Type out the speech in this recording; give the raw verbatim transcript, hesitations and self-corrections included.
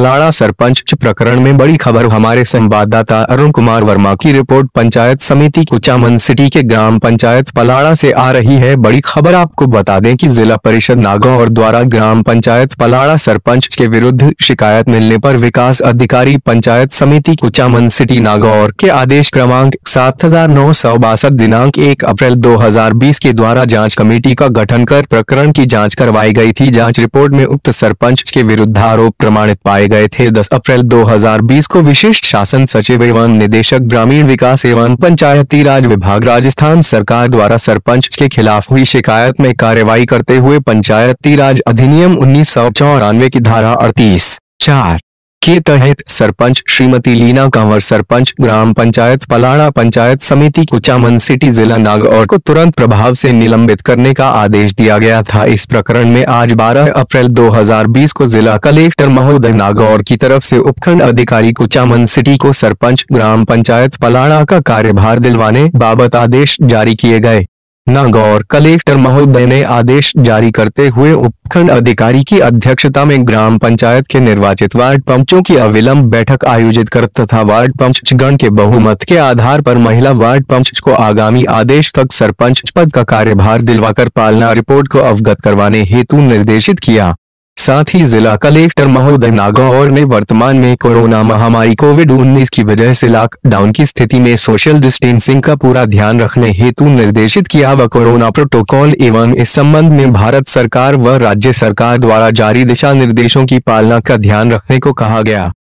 पलाड़ा सरपंच प्रकरण में बड़ी खबर। हमारे संवाददाता अरुण कुमार वर्मा की रिपोर्ट। पंचायत समिति कुचामन सिटी के ग्राम पंचायत पलाड़ा से आ रही है बड़ी खबर। आपको बता दें कि जिला परिषद नागौर द्वारा ग्राम पंचायत पलाड़ा सरपंच के विरुद्ध शिकायत मिलने पर विकास अधिकारी पंचायत समिति कुचामन सिटी नागौर के आदेश क्रमांक सात हजार नौ सौ बासठ दिनांक एक अप्रैल दो हजार बीस के द्वारा जांच कमेटी का गठन कर प्रकरण की जांच करवाई गई थी। जांच रिपोर्ट में उक्त सरपंच के विरुद्ध आरोप प्रमाणित पाए गए थे। दस अप्रैल दो हजार बीस को विशिष्ट शासन सचिव एवं निदेशक ग्रामीण विकास एवं पंचायती राज विभाग राजस्थान सरकार द्वारा सरपंच के खिलाफ हुई शिकायत में कार्रवाई करते हुए पंचायती राज अधिनियम उन्नीस सौ चौरानवे की धारा अड़तीस चार के तहत सरपंच श्रीमती लीना कंवर सरपंच ग्राम पंचायत पलाड़ा पंचायत समिति कुचामन सिटी जिला नागौर को तुरंत प्रभाव से निलंबित करने का आदेश दिया गया था। इस प्रकरण में आज बारह अप्रैल दो हजार बीस को जिला कलेक्टर महोदय नागौर की तरफ से उपखंड अधिकारी कुचामन सिटी को सरपंच ग्राम पंचायत पलाड़ा का कार्यभार दिलवाने बाबत आदेश जारी किए गए। नागौर कलेक्टर महोदय ने आदेश जारी करते हुए उपखंड अधिकारी की अध्यक्षता में ग्राम पंचायत के निर्वाचित वार्ड पंचों की अविलंब बैठक आयोजित कर तथा वार्ड पंचगण के बहुमत के आधार पर महिला वार्ड पंच को आगामी आदेश तक सरपंच पद का कार्यभार दिलवाकर पालना रिपोर्ट को अवगत करवाने हेतु निर्देशित किया। साथ ही जिला कलेक्टर महोदय नागौर ने वर्तमान में कोरोना महामारी कोविड उन्नीस की वजह से लॉकडाउन की स्थिति में सोशल डिस्टेंसिंग का पूरा ध्यान रखने हेतु निर्देशित किया व कोरोना प्रोटोकॉल एवं इस संबंध में भारत सरकार व राज्य सरकार द्वारा जारी दिशा निर्देशों की पालना का ध्यान रखने को कहा गया।